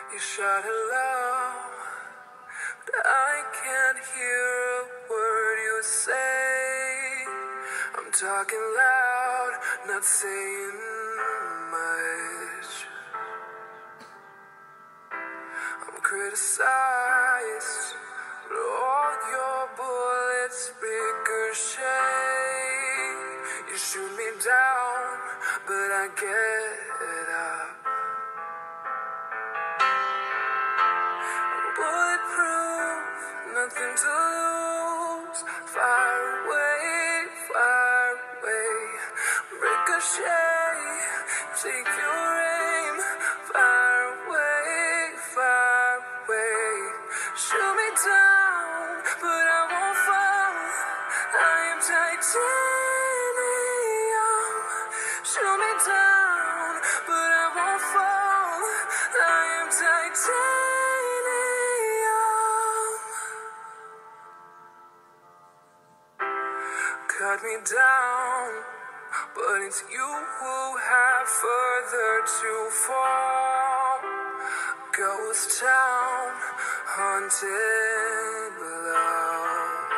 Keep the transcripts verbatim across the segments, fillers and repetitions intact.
You shout hello, but I can't hear a word you say. I'm talking loud, not saying much. I'm criticized, but all your bullets ricochet. You shoot me down, but I get up. Bulletproof, nothing to lose. Fire away, fire away. Ricochet, take your aim. Fire away, fire away. Shoot me down, but I won't fall. I am titanium. Shoot me down, but I won't fall. I am titanium. Cut me down, but it's you who have further to fall. Ghost town, haunted below.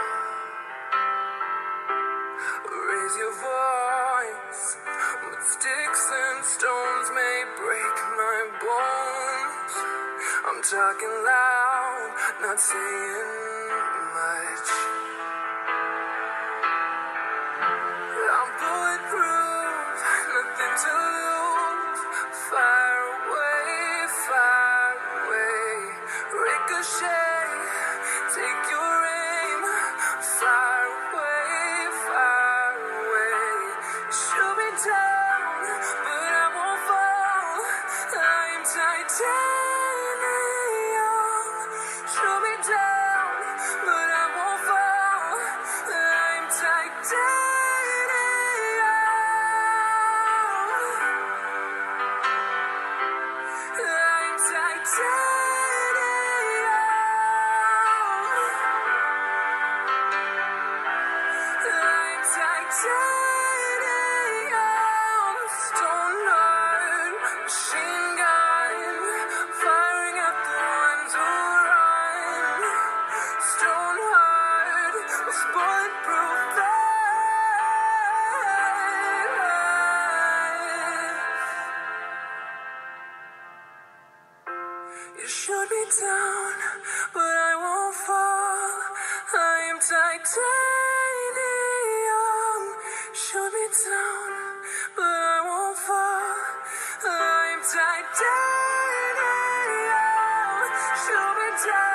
Raise your voice, but sticks and stones may break my bones. I'm talking loud, not saying much. I'm bulletproof, nothing to lose. Fire away, fire away. Ricochet, take your aim. Fire away, fire away. Shoot me down, but I won't fall. I'm titanium. Shoot me down, but I won't fall. I'm titanium. You shoot me down, but I won't fall. I am titanium. Shoot me down, but I won't fall. I am titanium. Shoot me down.